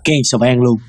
sờ beng luôn.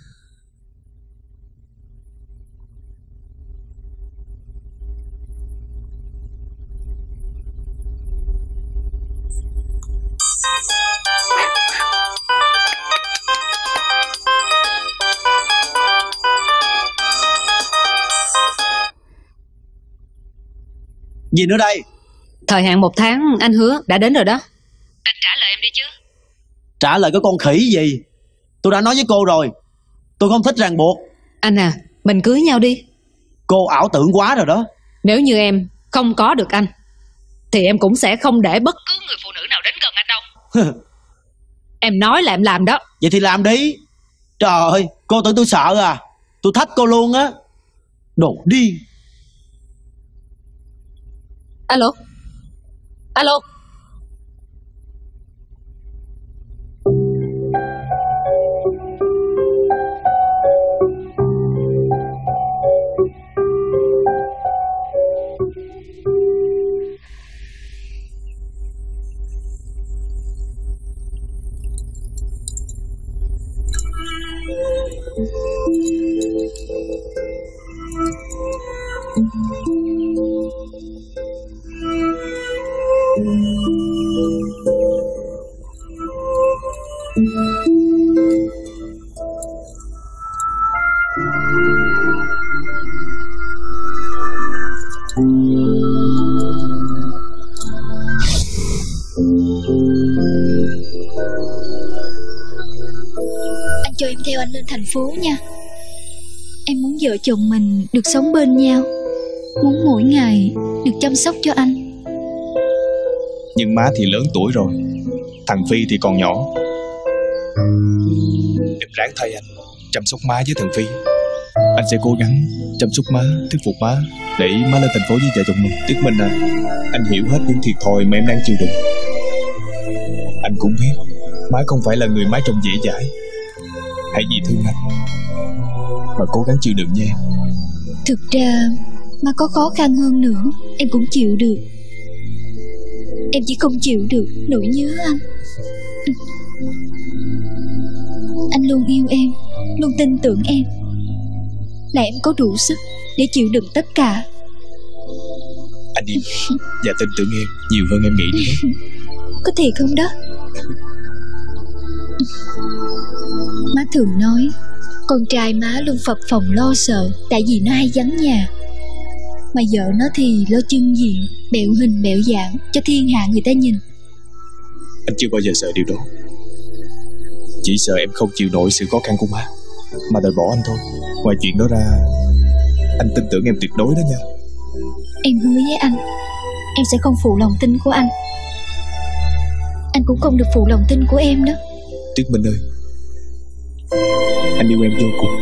Gì nữa đây? Thời hạn 1 tháng anh hứa đã đến rồi đó. Anh trả lời em đi chứ. Trả lời cái con khỉ gì? Tôi đã nói với cô rồi, tôi không thích ràng buộc. Anh à, mình cưới nhau đi. Cô ảo tưởng quá rồi đó. Nếu như em không có được anh thì em cũng sẽ không để bất cứ người phụ nữ nào đến gần anh đâu. Em nói là em làm đó. Vậy thì làm đi. Trời ơi, cô tưởng tôi sợ à? Tôi thách cô luôn á. Đồ điên. Alo. Alo. Anh cho em theo anh lên thành phố nha. Em muốn vợ chồng mình được sống bên nhau, muốn mỗi ngày được chăm sóc cho anh. Nhưng má thì lớn tuổi rồi, thằng Phi thì còn nhỏ. Em ráng thay anh chăm sóc má với thằng Phi. Anh sẽ cố gắng chăm sóc má, thuyết phục má để má lên thành phố với vợ chồng mình. Tuyết Minh à, anh hiểu hết những thiệt thòi mà em đang chịu đựng. Anh cũng biết má không phải là người mái trông dễ dãi. Hãy vì thương anh mà cố gắng chịu đựng nha em. Thực ra má có khó khăn hơn nữa em cũng chịu được. Em chỉ không chịu được nỗi nhớ anh. Anh luôn yêu em, luôn tin tưởng em, là em có đủ sức để chịu đựng tất cả. Anh yêu và tin tưởng em nhiều hơn em nghĩ đi đó. Có thiệt không đó? Má thường nói con trai má luôn phập phồng lo sợ, tại vì nó hay vắng nhà. Mà vợ nó thì lo trưng diện, bẹo hình bẹo dạng cho thiên hạ người ta nhìn. Anh chưa bao giờ sợ điều đó. Chỉ sợ em không chịu nổi sự khó khăn của má mà đòi bỏ anh thôi. Ngoài chuyện đó ra, anh tin tưởng em tuyệt đối đó nha. Em hứa với anh, em sẽ không phụ lòng tin của anh. Anh cũng không được phụ lòng tin của em đó. Tuyết Minh ơi, anh yêu em vô cùng.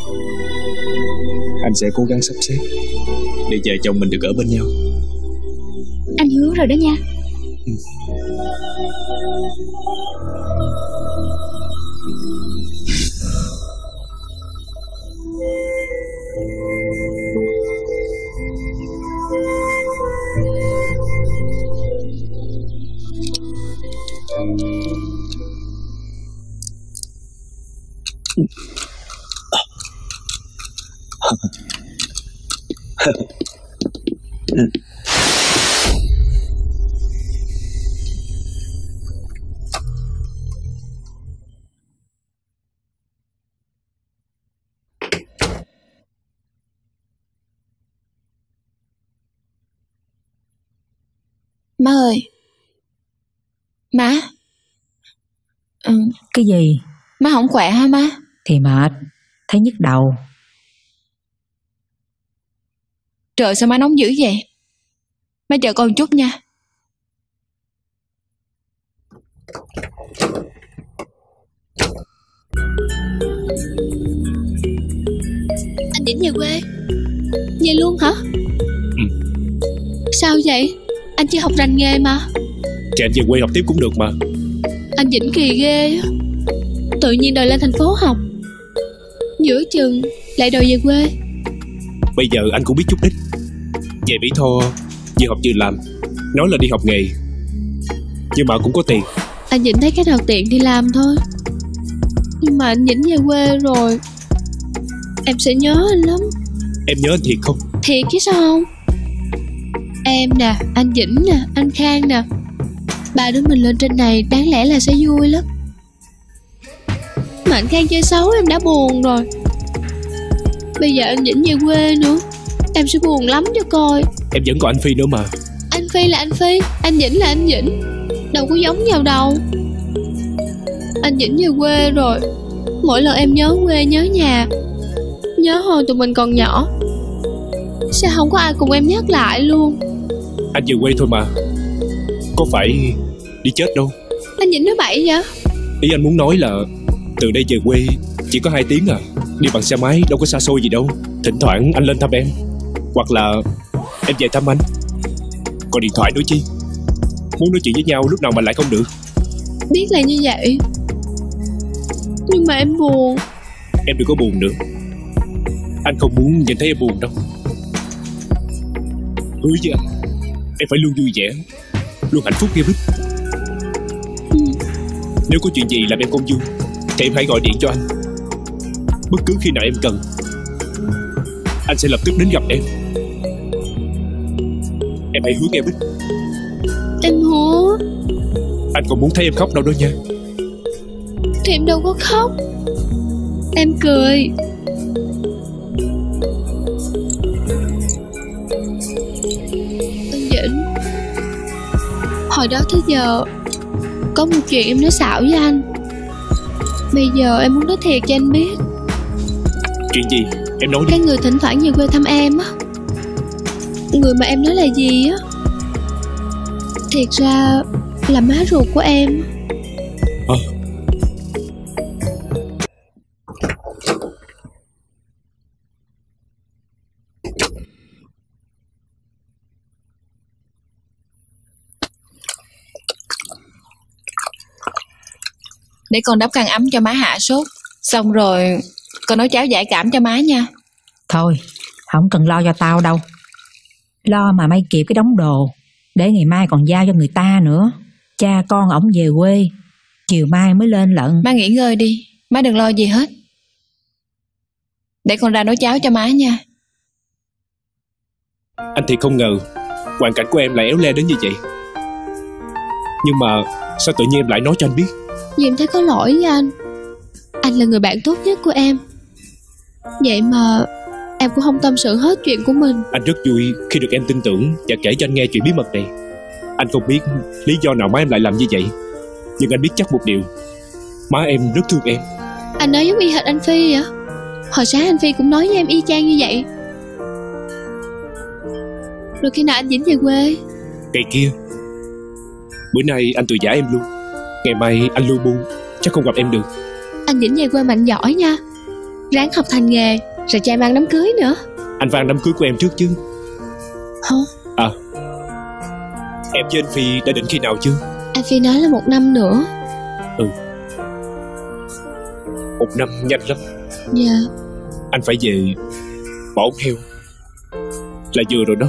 Anh sẽ cố gắng sắp xếp để vợ chồng mình được ở bên nhau. Anh hứa rồi đó nha. Má ơi. Má. Cái gì? Má không khỏe hả má? Thì mệt, thấy nhức đầu. Trời sao má nóng dữ vậy? Má chờ con chút nha. Anh Vĩnh về quê? Về luôn hả? Sao vậy? Anh chỉ học rành nghề mà. Thì anh về quê học tiếp cũng được mà. Anh Vĩnh kỳ ghê á, tự nhiên đòi lên thành phố học, giữa chừng lại đòi về quê. Bây giờ anh cũng biết chút ít. Về Mỹ Tho vừa học vừa làm, nói là đi học nghề, nhưng mà cũng có tiền. Anh Vĩnh thấy cái nào tiện thì làm thôi. Nhưng mà anh Vĩnh về quê rồi, em sẽ nhớ anh lắm. Em nhớ anh thiệt không? Thiệt chứ sao không. Em nè, anh Vĩnh nè, anh Khang nè, ba đứa mình lên trên này đáng lẽ là sẽ vui lắm. Mà anh Khang chơi xấu em đã buồn rồi, bây giờ anh Vĩnh về quê nữa, em sẽ buồn lắm cho coi. Em vẫn còn anh Phi nữa mà. Anh Phi là anh Phi, anh Vĩnh là anh Vĩnh, đâu có giống nhau đâu. Anh Vĩnh về quê rồi, mỗi lần em nhớ quê nhớ nhà, nhớ hồi tụi mình còn nhỏ, sao không có ai cùng em nhắc lại luôn. Anh về quê thôi mà, có phải đi chết đâu. Anh Vĩnh nói bậy vậy? Ý anh muốn nói là từ đây về quê chỉ có 2 tiếng à, đi bằng xe máy đâu có xa xôi gì đâu. Thỉnh thoảng anh lên thăm em, hoặc là em về thăm anh. Còn điện thoại nữa chi, muốn nói chuyện với nhau lúc nào mà lại không được. Biết là như vậy, nhưng mà em buồn. Em đừng có buồn nữa, anh không muốn nhìn thấy em buồn đâu. Hứa với anh, em phải luôn vui vẻ, luôn hạnh phúc nghe Bích. Nếu có chuyện gì làm em không vui thì em hãy gọi điện cho anh. Bất cứ khi nào em cần, anh sẽ lập tức đến gặp em. Em hãy hứa nghe Bích. Em hứa. Anh còn muốn thấy em khóc đâu đó nha. Thì em đâu có khóc, em cười. Anh Vĩnh, hồi đó tới giờ có một chuyện em nói xạo với anh, bây giờ em muốn nói thiệt cho anh biết. Chuyện gì? Em nói đi. Cái người thỉnh thoảng về quê thăm em á, người mà em nói là gì á, thiệt ra là má ruột của em. Để con đắp khăn ấm cho má hạ sốt, xong rồi con nấu cháo giải cảm cho má nha. Thôi, không cần lo cho tao đâu. Lo mà may kịp cái đống đồ, để ngày mai còn giao cho người ta nữa. Cha con ổng về quê, chiều mai mới lên lận. Má nghỉ ngơi đi, má đừng lo gì hết. Để con ra nấu cháo cho má nha. Anh thì không ngờ hoàn cảnh của em lại éo le đến như vậy. Nhưng mà sao tự nhiên em lại nói cho anh biết? Vì em thấy có lỗi với anh. Anh là người bạn tốt nhất của em, vậy mà em cũng không tâm sự hết chuyện của mình. Anh rất vui khi được em tin tưởng và kể cho anh nghe chuyện bí mật này. Anh không biết lý do nào má em lại làm như vậy, nhưng anh biết chắc một điều, má em rất thương em. Anh nói giống y hệt anh Phi vậy. Hồi sáng anh Phi cũng nói với em y chang như vậy. Rồi khi nào anh Vĩnh về quê? Ngày kia. Bữa nay anh từ giả em luôn. Ngày mai anh lưu buôn, chắc không gặp em được. Anh Vĩnh về quê mạnh giỏi nha, ráng học thành nghề, rồi cho em ăn đám cưới nữa. Anh phải ăn đám cưới của em trước chứ. Hả? À, em với anh Phi đã định khi nào chưa? Anh Phi nói là 1 năm nữa. 1 năm nhanh lắm. Dạ. Anh phải về bỏ ống heo là vừa rồi đó.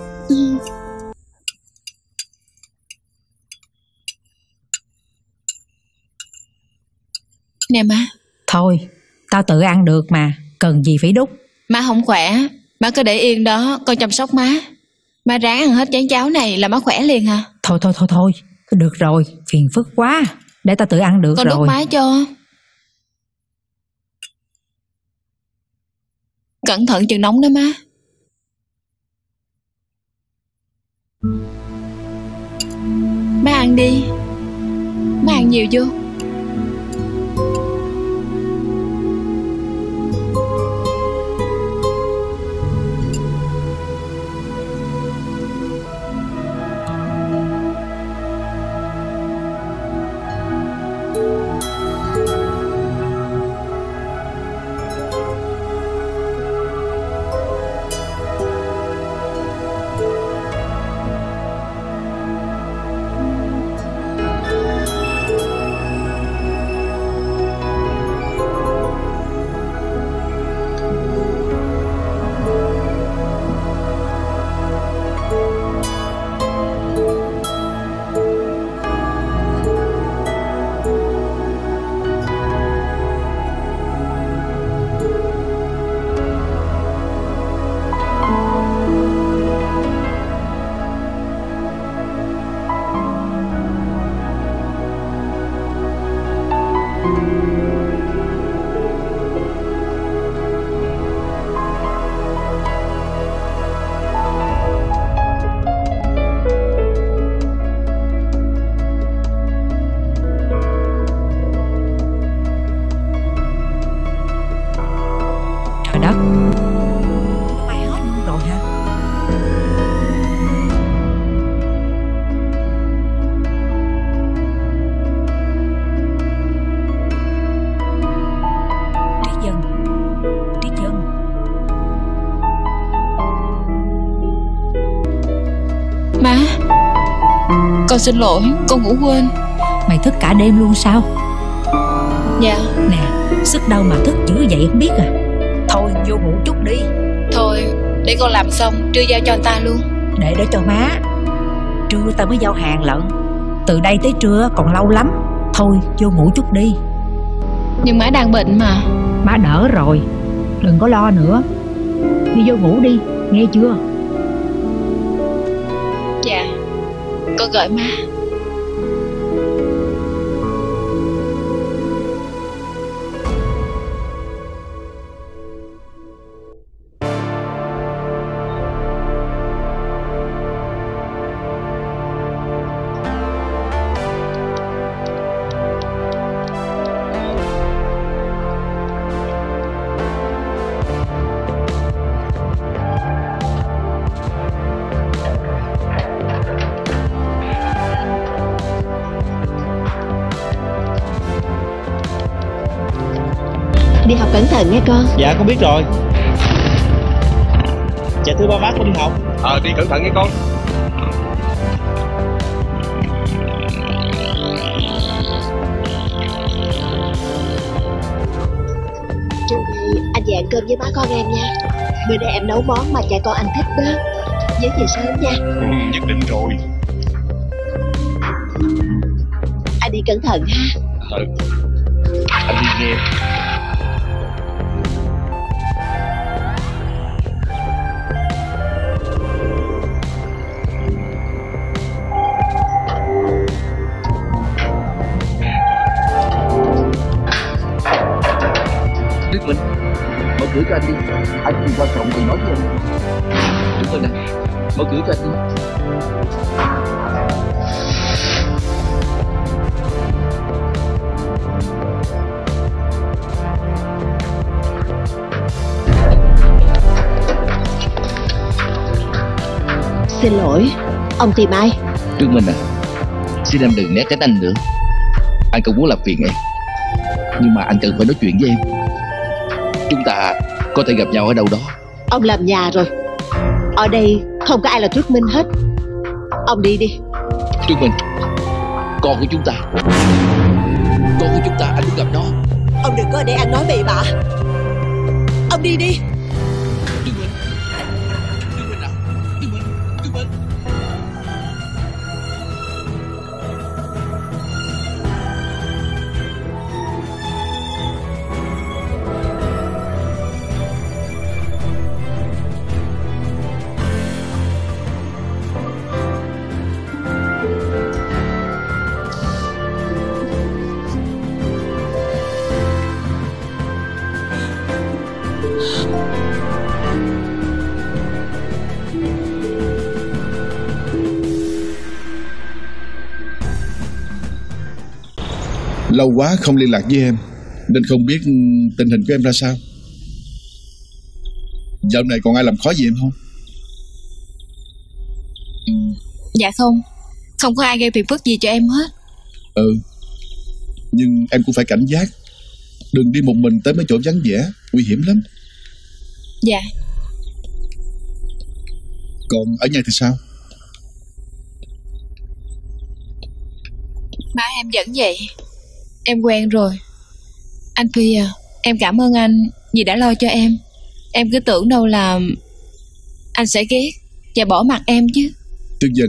Nè má. Thôi, tao tự ăn được mà, cần gì phải đút. Má không khỏe, má cứ để yên đó, con chăm sóc má. Má ráng ăn hết chén cháo này là má khỏe liền hả? Thôi, được rồi, phiền phức quá. Để tao tự ăn được con rồi. Con đút má cho. Cẩn thận chừng nóng đó má. Má ăn đi. Má ăn nhiều vô. Con xin lỗi, con ngủ quên. Mày thức cả đêm luôn sao? Dạ. Nè, sức đâu mà thức dữ vậy không biết à. Thôi vô ngủ chút đi. Thôi, để con làm xong trưa giao cho anh ta luôn. Để đó cho má. Trưa tao mới giao hàng lận. Từ đây tới trưa còn lâu lắm. Thôi vô ngủ chút đi. Nhưng má đang bệnh mà. Má đỡ rồi, đừng có lo nữa. Đi vô ngủ đi, nghe chưa? Dạ, con gọi má. Đi học cẩn thận nghe con. Dạ con biết rồi. Dạ thưa ba má, con đi học. Đi cẩn thận nghe con. Trưa nay anh về ăn cơm với má con em nha. Bữa nay em nấu món mà cha con anh thích đó. Nhớ về sớm nha. Nhất định rồi. Anh đi cẩn thận ha. Anh đi nghe. Đức Minh, mở cửa cho anh đi. Anh chuyện quan trọng thì nói với anh. Đức Minh này, mở cửa cho anh đi. Xin lỗi, ông tìm ai? Đức Minh à, xin em đừng né tránh anh nữa. Anh không muốn làm phiền em, nhưng mà anh cần phải nói chuyện với em. Chúng ta có thể gặp nhau ở đâu đó. Ông làm nhà rồi. Ở đây không có ai là Tuyết Minh hết. Ông đi đi. Tuyết Minh, con của chúng ta, anh muốn gặp nó. Ông đừng có để anh nói bậy bạ. Ông đi đi. Tuyết Minh, Tuyết Minh nào, Tuyết Minh, Tuyết Minh. Lâu quá không liên lạc với em, nên không biết tình hình của em ra sao. Dạo này còn ai làm khó gì em không? Dạ không có ai gây phiền phức gì cho em hết. Nhưng em cũng phải cảnh giác. Đừng đi một mình tới mấy chỗ vắng vẻ, nguy hiểm lắm. Dạ. Còn ở nhà thì sao? Má em vẫn vậy. Em quen rồi. Anh Phi à, em cảm ơn anh vì đã lo cho em. Em cứ tưởng đâu là anh sẽ ghét và bỏ mặt em chứ. Tuyết Dân,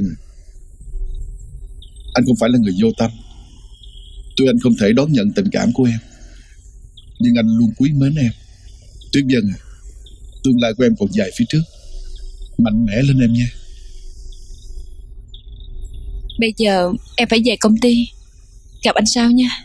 anh không phải là người vô tâm. Tuy anh không thể đón nhận tình cảm của em, nhưng anh luôn quý mến em. Tuyết Dân, tương lai của em còn dài phía trước. Mạnh mẽ lên em nha. Bây giờ em phải về công ty. Gặp anh sau nha.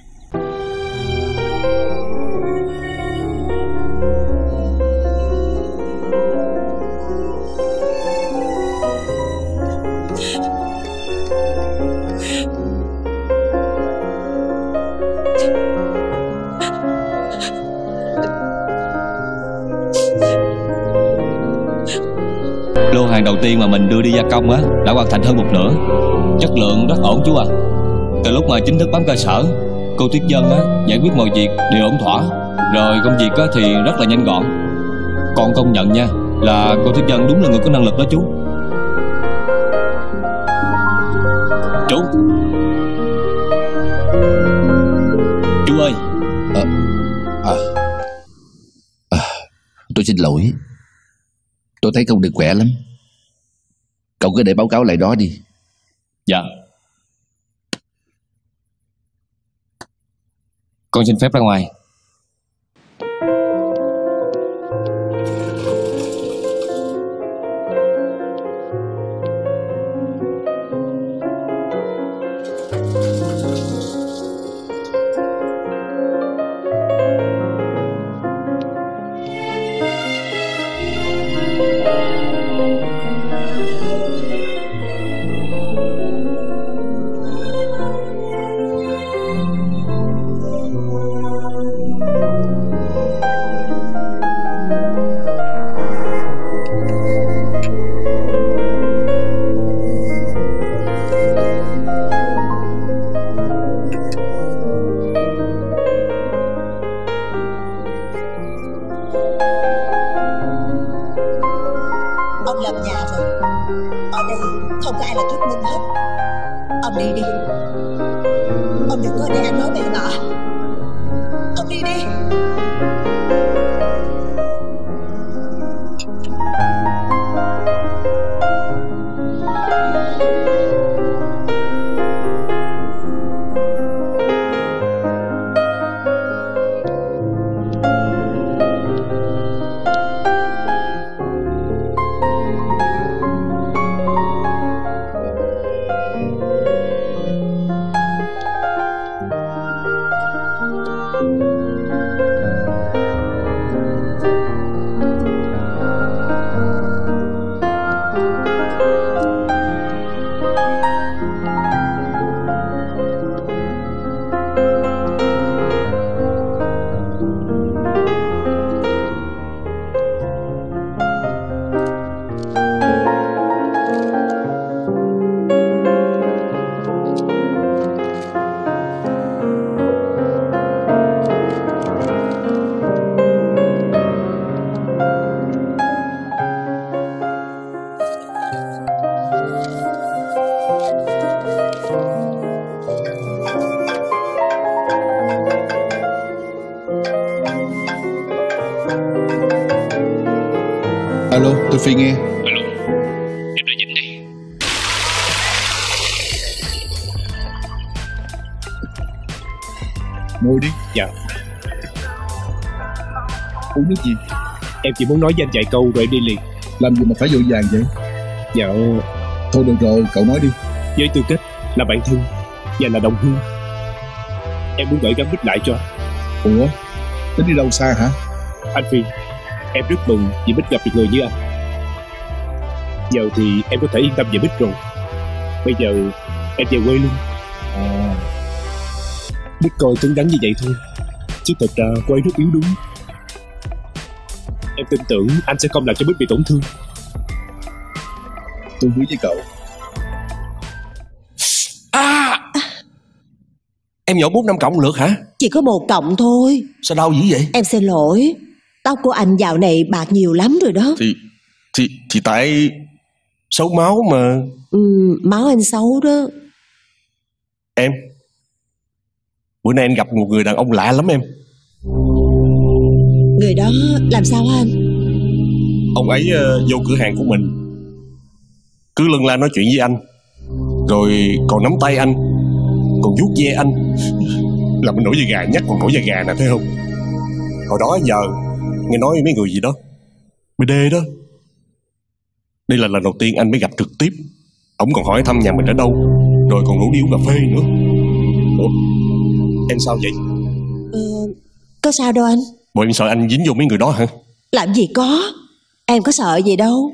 Lô hàng đầu tiên mà mình đưa đi gia công á đã hoàn thành hơn một nửa. Chất lượng rất ổn chú à. Từ lúc mà chính thức bám cơ sở, cô Tuyết Dân á giải quyết mọi việc đều ổn thỏa. Rồi công việc á thì rất là nhanh gọn. Còn công nhận nha, là cô Tuyết Dân đúng là người có năng lực đó chú. Chú ơi. Tôi xin lỗi. Tôi thấy không được khỏe lắm. Cậu cứ để báo cáo lại đó đi. Dạ. Con xin phép ra ngoài. Ông làm nhà rồi. Ở đây không có ai là thuyết minh hết. Ông đi đi. Ông đừng có ở đây ăn nói bậy bạ. Ông đi đi. Alo, tôi Phi nghe. Alo, em là Vinh đây. Ngồi đi. Dạ. Uống nước gì? Em chỉ muốn nói với anh vài câu rồi em đi liền. Làm gì mà phải vội vàng vậy? Dạ. Thôi được rồi, cậu nói đi. Với tư cách là bạn thân và là đồng hương, em muốn gửi gắm Bích lại cho anh. Ủa, tính đi đâu xa hả? Anh Phi, em rất mừng vì Bích gặp được người như anh. Giờ thì em có thể yên tâm về Bích rồi. Bây giờ em về quê luôn. Bích coi cứng rắn như vậy thôi, chứ thật ra cô ấy rất yếu đuối. Em tin tưởng anh sẽ không làm cho Bích bị tổn thương. Tôi hứa với cậu. Em nhổ bút 5 cộng lượt hả? Chỉ có 1 cộng thôi. Sao đau dữ vậy? Em xin lỗi. Tóc của anh dạo này bạc nhiều lắm rồi đó. Thì tại xấu máu mà. Máu anh xấu đó. Em, bữa nay anh gặp một người đàn ông lạ lắm em. Người đó làm sao anh? Ông ấy vô cửa hàng của mình, cứ lân la nói chuyện với anh, rồi còn nắm tay anh, còn vuốt ve anh. Làm mình nổi da gà, nhắc còn nổi da gà nè, thấy không? Hồi đó giờ nghe nói mấy người gì đó BD đó. Đây là lần đầu tiên anh mới gặp trực tiếp. Ông còn hỏi thăm nhà mình ở đâu, rồi còn rủ đi uống cà phê nữa. Ủa, em sao vậy? Có sao đâu anh. Bộ em sợ anh dính vô mấy người đó hả? Làm gì có. Em có sợ gì đâu.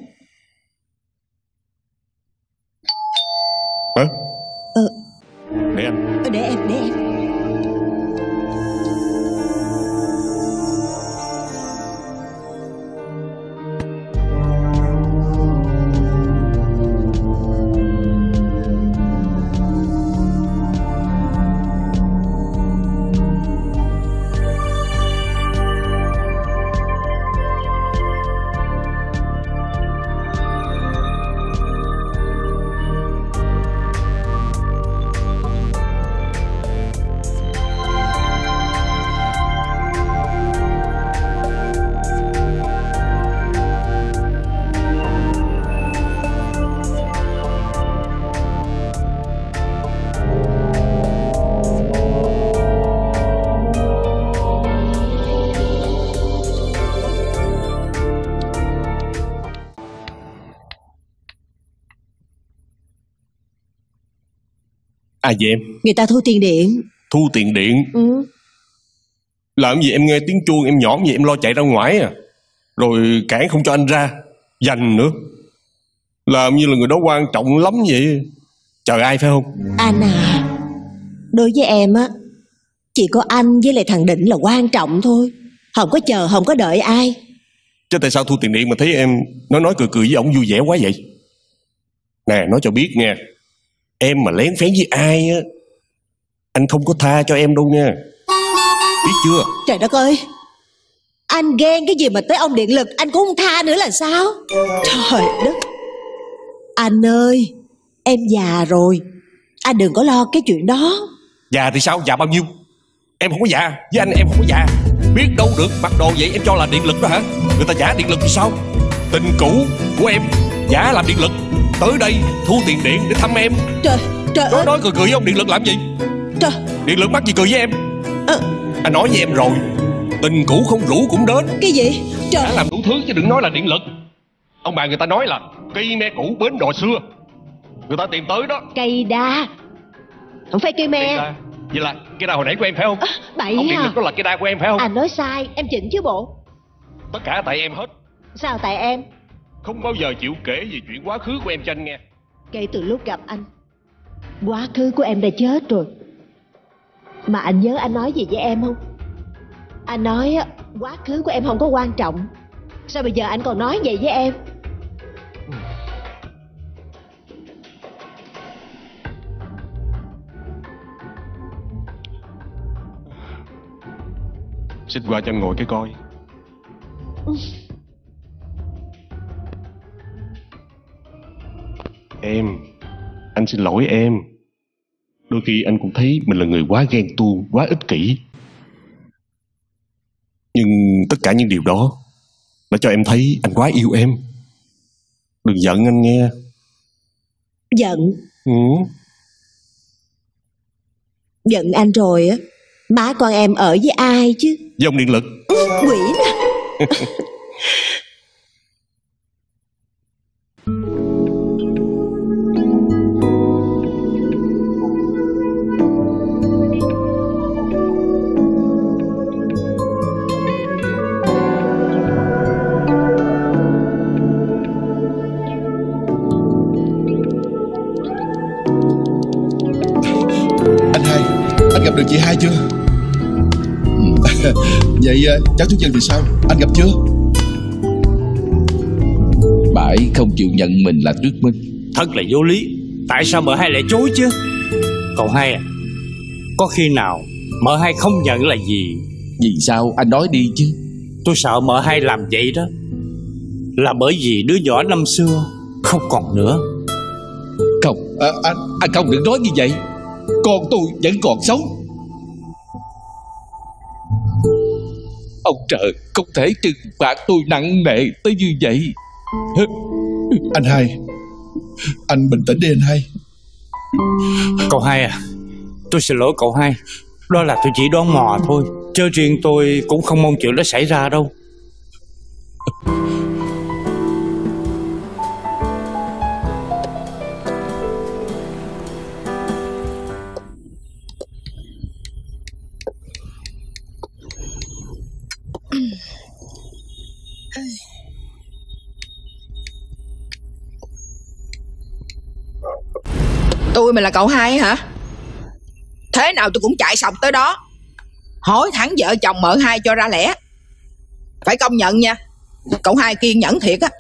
Hả? Để anh. Để em. Ai vậy em? Người ta thu tiền điện. Thu tiền điện? Làm gì em nghe tiếng chuông em nhõm gì em lo chạy ra ngoài à? Rồi cản không cho anh ra. Dành nữa. Làm như là người đó quan trọng lắm vậy. Chờ ai phải không? Anh à, đối với em á, chỉ có anh với lại thằng Định là quan trọng thôi. Không có chờ, không có đợi ai. Chứ tại sao thu tiền điện mà thấy em nói cười cười với ổng vui vẻ quá vậy? Nè, nói cho biết nha, em mà lén phén với ai á, anh không có tha cho em đâu nha. Biết chưa? Trời đất ơi, anh ghen cái gì mà tới ông điện lực anh cũng không tha nữa là sao? Trời đất. Anh ơi, em già rồi, anh đừng có lo cái chuyện đó. Già thì sao? Già bao nhiêu? Em không có già, với anh em không có già. Biết đâu được, mặc đồ vậy em cho là điện lực đó hả? Người ta giả điện lực thì sao? Tình cũ của em giả làm điện lực, tới đây thu tiền điện để thăm em. Trời ơi. Nói cười với ông điện lực làm gì? Trời. Điện lực mắc gì cười với em? Anh nói với em rồi, tình cũ không rủ cũng đến. Cái gì? Trời. Đã làm đủ thứ chứ đừng nói là điện lực. Ông bà người ta nói là cây me cũ bến đò xưa, người ta tìm tới đó. Cây đa, không phải cây me. Vậy là cây đa hồi nãy của em phải không? Bậy ông điện lực đó là cây đa của em phải không? Anh nói sai, em chỉnh chứ bộ. Tất cả tại em hết. Sao tại em? Không bao giờ chịu kể về chuyện quá khứ của em cho anh nghe. Kể từ lúc gặp anh, quá khứ của em đã chết rồi. Mà anh nhớ anh nói gì với em không? Anh nói quá khứ của em không có quan trọng. Sao bây giờ anh còn nói vậy với em? Xin qua cho anh ngồi cái coi. Em, anh xin lỗi em. Đôi khi anh cũng thấy mình là người quá ghen tuông, quá ích kỷ. Nhưng tất cả những điều đó đã cho em thấy anh quá yêu em. Đừng giận anh nghe. Giận? Giận anh rồi á, má con em ở với ai chứ? Với ông điện lực. Quỷ nè. Gặp được chị Hai chưa? Vậy cháu Tú Dân thì sao? Anh gặp chưa? Bà ấy không chịu nhận mình là Tuyết Minh. Thật là vô lý. Tại sao mợ hai lại chối chứ? Cậu Hai à, có khi nào mợ hai không nhận là gì? Vì sao? Anh nói đi chứ. Tôi sợ mợ hai làm vậy đó là bởi vì đứa nhỏ năm xưa không còn nữa. Không, anh không được nói như vậy. Con tôi vẫn còn sống. Ông trời không thể trừng phạt tôi nặng nề tới như vậy. Anh Hai, anh bình tĩnh đi anh Hai. Cậu Hai à, tôi xin lỗi cậu Hai. Đó là tôi chỉ đoán mò thôi, chứ riêng tôi cũng không mong chuyện đó xảy ra đâu. Tôi mà là cậu Hai hả? Thế nào tôi cũng chạy sọc tới đó, hỏi thẳng vợ chồng mợ hai cho ra lẽ. Phải công nhận nha, cậu Hai kiên nhẫn thiệt á.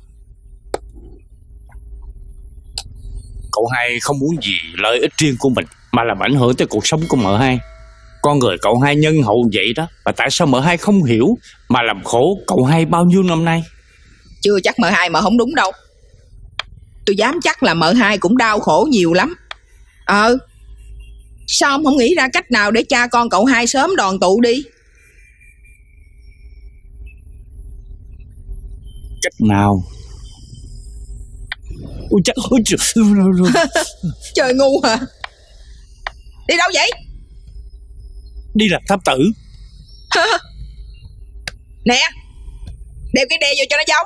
Cậu Hai không muốn gì lợi ích riêng của mình mà làm ảnh hưởng tới cuộc sống của mợ hai. Con người cậu Hai nhân hậu vậy đó, mà tại sao mợ hai không hiểu mà làm khổ cậu Hai bao nhiêu năm nay? Chưa chắc mợ hai mà không đúng đâu. Tôi dám chắc là mợ hai cũng đau khổ nhiều lắm. Sao ông không nghĩ ra cách nào để cha con cậu Hai sớm đoàn tụ đi? Cách nào? Ôi trời ơi. Trời ngu hả? Đi đâu vậy? Đi làm thám tử. Nè, đeo cái đe vô cho nó giống.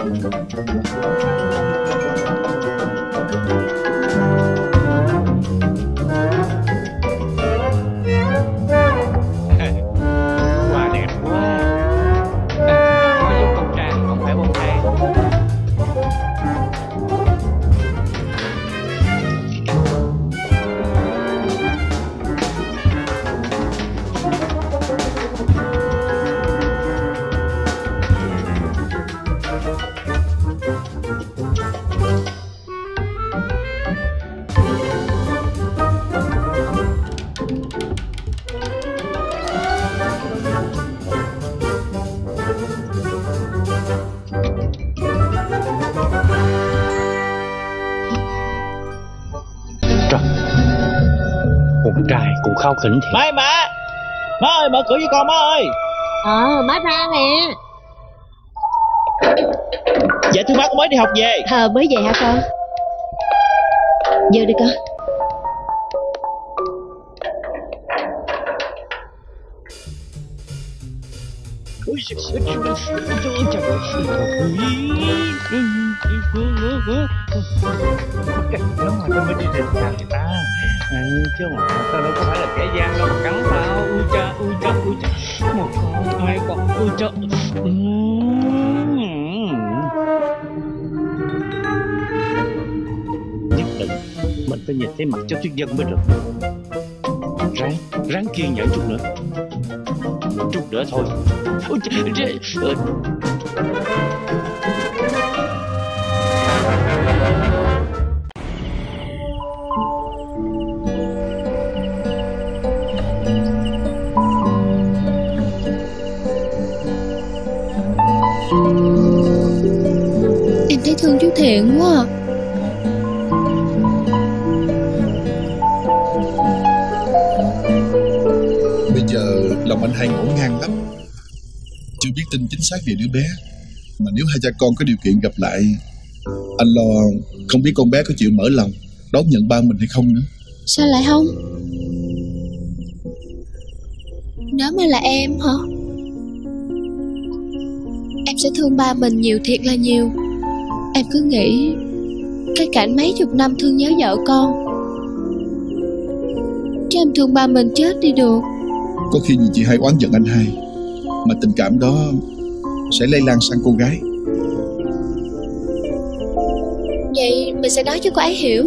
Hoa đẹp quá. Hoa giống con trai, không phải bông trai. Con trai cũng khao khỉnh thiệt. Má ơi, mở cửa cho con má ơi. Má ra nè. Dạ thưa má, con mới đi học về. Mới về hả con? Vô đi con. Đúng rồi, tao mới đi rình nhà người ta. Chứ mà tao đâu có phải là kẻ gian đâu mà cắn tao. Ui cha. Một con, hai con, ui cha. Nhất định mình phải nhìn thấy mặt cho Tuyết Dân mới được. Ráng kiên nhẫn chút nữa. Chút nữa thôi. Ôi trời. Em thấy thương chú Thiện quá à. Bây giờ lòng anh hai ngổn ngang lắm, chưa biết tin chính xác về đứa bé. Mà nếu hai cha con có điều kiện gặp lại, anh lo không biết con bé có chịu mở lòng đón nhận ba mình hay không nữa. Sao lại không? Nếu mà là em hả? Em sẽ thương ba mình nhiều thiệt là nhiều. Em cứ nghĩ cái cảnh mấy chục năm thương nhớ vợ con, chứ em thương ba mình chết đi được. Có khi chị hai oán giận anh hai, mà tình cảm đó sẽ lây lan sang cô gái. Vậy mình sẽ nói cho cô ấy hiểu.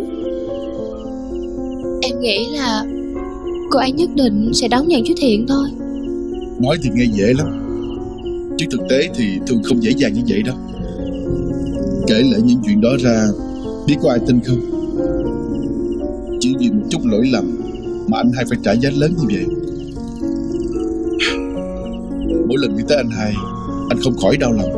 Em nghĩ là cô ấy nhất định sẽ đón nhận chú Thiện thôi. Nói thì nghe dễ lắm, chứ thực tế thì thường không dễ dàng như vậy đâu. Kể lại những chuyện đó ra, biết có ai tin không? Chỉ vì một chút lỗi lầm mà anh hai phải trả giá lớn như vậy. Mỗi lần nghĩ tới anh hai, anh không khỏi đau lòng.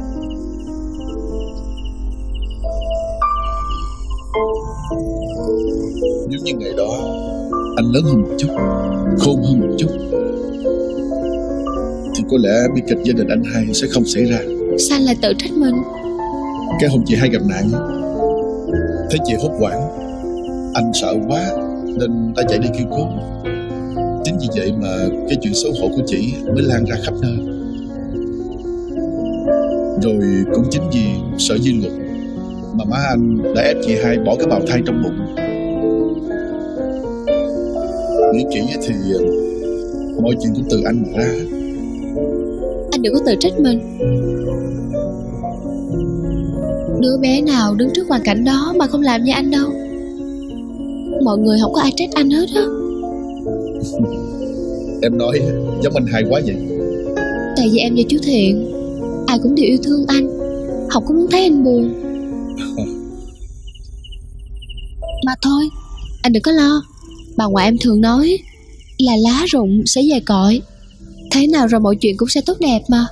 Nếu như ngày đó anh lớn hơn một chút, khôn hơn một chút, thì có lẽ bi kịch gia đình anh hai sẽ không xảy ra. Sao anh lại tự trách mình? Cái hôm chị hai gặp nạn, thấy chị hốt hoảng, anh sợ quá nên ta chạy đi kêu cứu. Chính vì vậy mà cái chuyện xấu hổ của chị mới lan ra khắp nơi. Rồi cũng chính vì sợ dư luận mà má anh đã ép chị hai bỏ cái bào thai trong bụng. Nghĩ kỹ thì mọi chuyện cũng từ anh mà ra. Anh đừng có tự trách mình. Đứa bé nào đứng trước hoàn cảnh đó mà không làm như anh đâu. Mọi người không có ai trách anh hết á. Em nói giống anh hai quá vậy. Tại vì em và chú Thiện ai cũng đều yêu thương anh, không có muốn thấy anh buồn. Mà thôi, anh đừng có lo. Bà ngoại em thường nói là lá rụng sẽ về cội. Thế nào rồi mọi chuyện cũng sẽ tốt đẹp mà.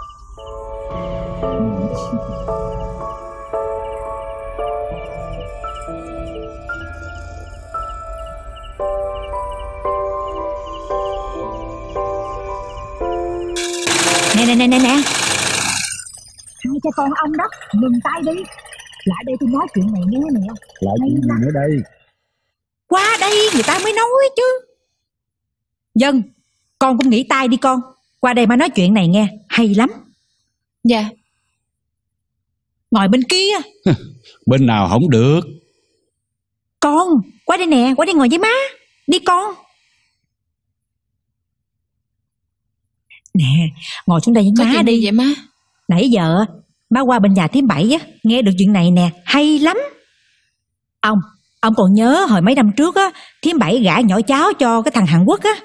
Nè hai cha con ông đó, ngừng tay đi. Lại đây tôi nói chuyện này nghe nè. Lại chuyện gì nữa đây? Qua đây người ta mới nói chứ. Dân, con cũng nghỉ tay đi con. Qua đây mà nói chuyện này nghe, hay lắm. Dạ. Ngồi bên kia. Bên nào không được. Con, qua đây nè, qua đây ngồi với má. Đi con. Nè, ngồi xuống đây với má đi. Vậy má? Nãy giờ má qua bên nhà thím Bảy á, nghe được chuyện này nè, hay lắm. Ông còn nhớ hồi mấy năm trước á, thím Bảy gả nhỏ cháu cho cái thằng Hàn Quốc á.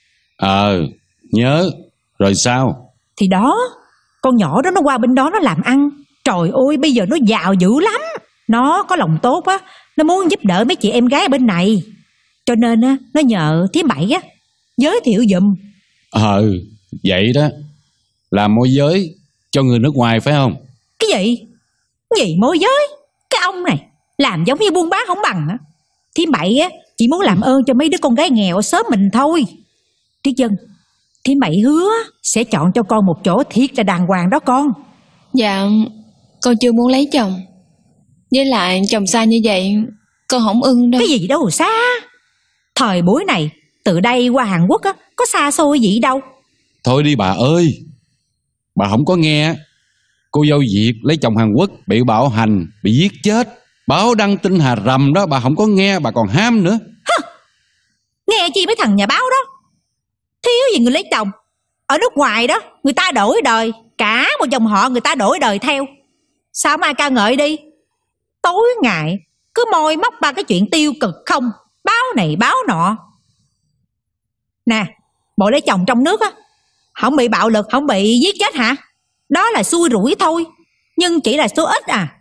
Nhớ. Rồi sao? Thì đó, con nhỏ đó nó qua bên đó nó làm ăn. Trời ơi, bây giờ nó giàu dữ lắm. Nó có lòng tốt á, nó muốn giúp đỡ mấy chị em gái ở bên này. Cho nên á, nó nhờ thím Bảy á giới thiệu giùm. Vậy đó. Làm môi giới cho người nước ngoài phải không? Cái gì? Gì môi giới? Cái ông này làm giống như buôn bán không bằng á. Thím Bảy á chỉ muốn làm ơn cho mấy đứa con gái nghèo ở xóm mình thôi. Trí Dân, thím Bảy hứa sẽ chọn cho con một chỗ thiệt là đàng hoàng đó con. Dạ, con chưa muốn lấy chồng. Với lại chồng xa như vậy con không ưng đâu. Cái gì đâu xa. Thời buổi này từ đây qua Hàn Quốc á có xa xôi gì đâu. Thôi đi bà ơi. Bà không có nghe cô dâu Việt lấy chồng Hàn Quốc bị bạo hành, bị giết chết, báo đăng tin hà rầm đó. Bà không có nghe, bà còn ham nữa. Nghe chi mấy thằng nhà báo đó. Thiếu gì người lấy chồng. Ở nước ngoài đó người ta đổi đời, cả một dòng họ người ta đổi đời theo. Sao mà ca ngợi đi. Tối ngày cứ môi móc ba cái chuyện tiêu cực không, báo này báo nọ. Nè, bộ lấy chồng trong nước á không bị bạo lực, không bị giết chết hả? Đó là xui rủi thôi, nhưng chỉ là số ít à.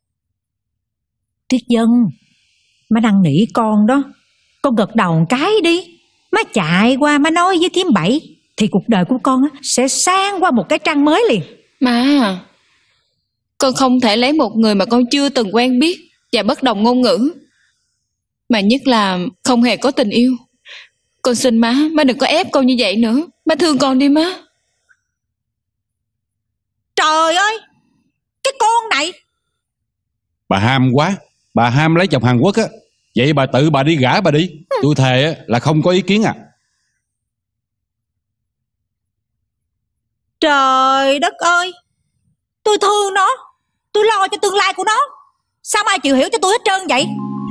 Tuyết Dân, má năn nỉ con đó, con gật đầu một cái đi. Má chạy qua má nói với thím Bảy thì cuộc đời của con sẽ sang qua một cái trang mới liền. Má, con không thể lấy một người mà con chưa từng quen biết và bất đồng ngôn ngữ, mà nhất là không hề có tình yêu. Con xin má đừng có ép con như vậy nữa. Má thương con đi má. Trời ơi, cái con này. Bà ham quá. Bà ham lấy chồng Hàn Quốc á. Vậy bà tự bà đi gả bà đi. Tôi thề á là không có ý kiến à. Trời đất ơi, tôi thương nó, tôi lo cho tương lai của nó. Sao ai chịu hiểu cho tôi hết trơn vậy?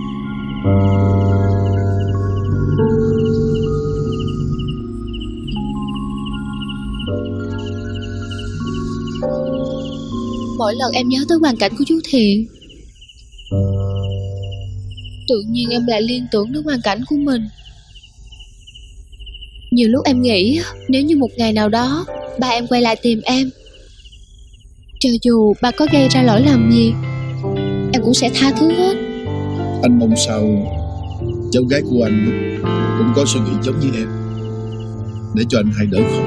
Mỗi lần em nhớ tới hoàn cảnh của chú Thiện, tự nhiên em lại liên tưởng đến hoàn cảnh của mình. Nhiều lúc em nghĩ nếu như một ngày nào đó ba em quay lại tìm em, cho dù ba có gây ra lỗi lầm gì, em cũng sẽ tha thứ hết. Anh mong sao cháu gái của anh cũng có suy nghĩ giống như em, để cho anh hai đỡ khổ.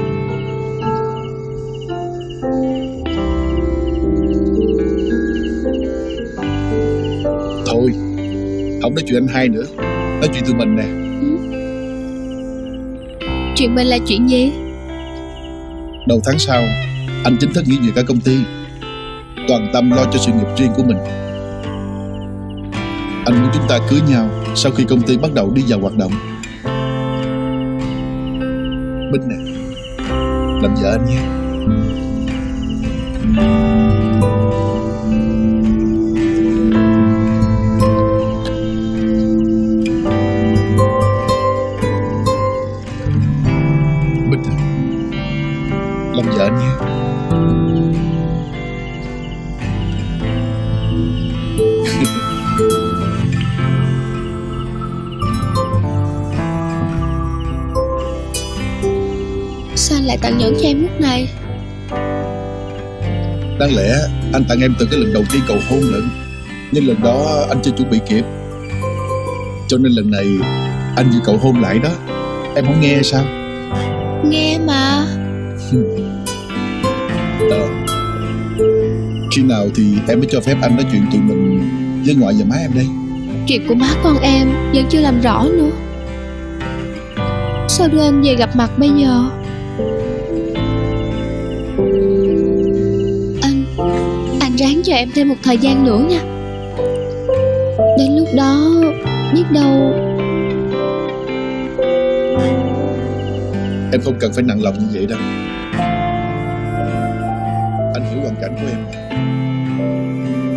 Thôi, không nói chuyện anh hai nữa, nói chuyện tụi mình nè. Chuyện mình là chuyện gì? Đầu tháng sau anh chính thức nghỉ việc ở công ty, toàn tâm lo cho sự nghiệp riêng của mình. Anh muốn chúng ta cưới nhau sau khi công ty bắt đầu đi vào hoạt động. Bích nè, làm vợ anh nhé. Bích à, làm vợ anh nhé. Sao anh lại tặng nhẫn cho em lúc này? Đáng lẽ anh tặng em từ cái lần đầu tiên cầu hôn lận, nhưng lần đó anh chưa chuẩn bị kịp, cho nên lần này anh vừa cầu hôn lại đó. Em không nghe sao? Nghe mà. Khi nào thì em mới cho phép anh nói chuyện tụi mình với ngoại và má em đây? Chuyện của má con em vẫn chưa làm rõ nữa. Sao đưa em về gặp mặt bây giờ? Anh ráng cho em thêm một thời gian nữa nha. Đến lúc đó biết đâu. Em không cần phải nặng lòng như vậy đâu. Anh hiểu hoàn cảnh của em.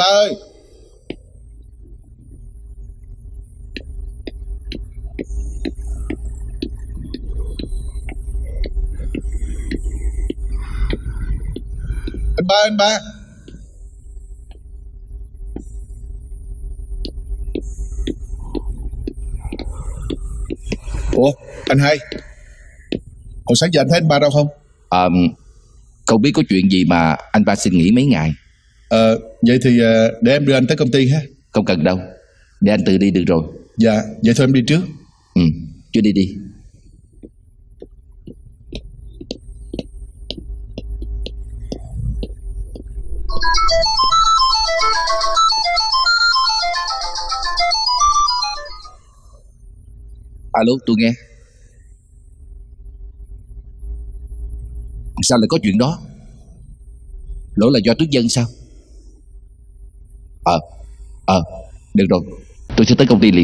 Ba ơi. Anh ba. Ủa, anh hai, hồi sáng giờ anh thấy anh ba đâu không? Không biết có chuyện gì mà anh ba xin nghỉ mấy ngày. Vậy thì để em đưa anh tới công ty ha. Không cần đâu, để anh tự đi được rồi. Dạ, vậy thôi em đi trước. Chú đi đi. Alo, tôi nghe. Sao lại có chuyện đó? Lỗi là do Tuyết Dân sao? Được rồi, tôi sẽ tới công ty liền.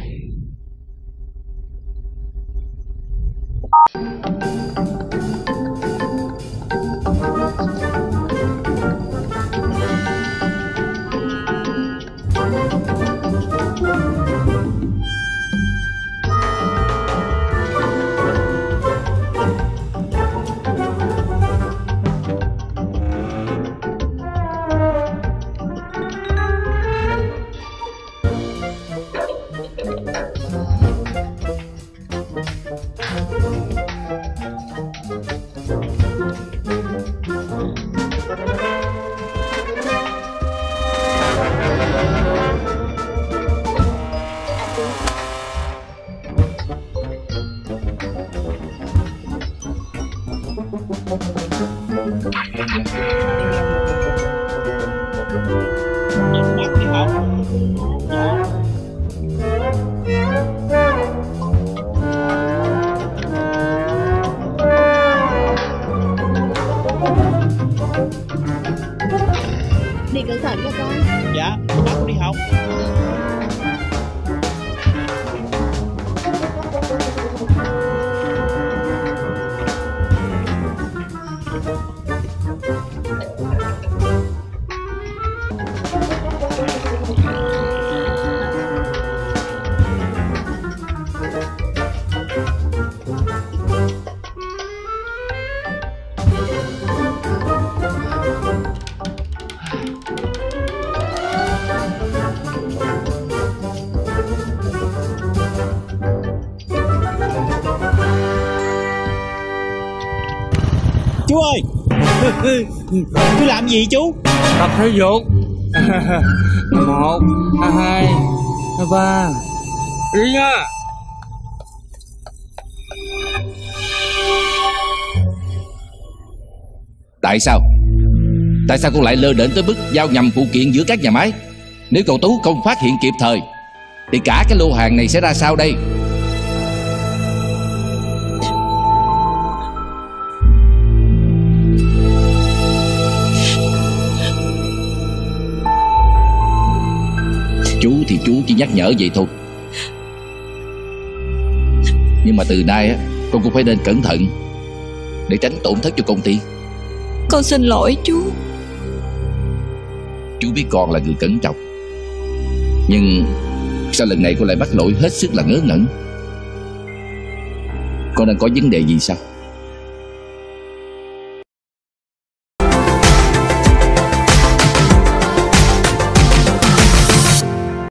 Đi cẩn thận nha con. Dạ, bác con đi học. Chú ơi, chú làm gì chú? Tập thể dục. 1, 2, 3. Đi nha. Tại sao con lại lơ đễnh tới mức giao nhầm phụ kiện giữa các nhà máy? Nếu cậu Tú không phát hiện kịp thời thì cả cái lô hàng này sẽ ra sao đây? Chú chỉ nhắc nhở vậy thôi. Nhưng mà từ nay con cũng phải nên cẩn thận để tránh tổn thất cho công ty. Con xin lỗi chú. Chú biết con là người cẩn trọng, nhưng sao lần này con lại bắt lỗi hết sức là ngớ ngẩn? Con đang có vấn đề gì sao?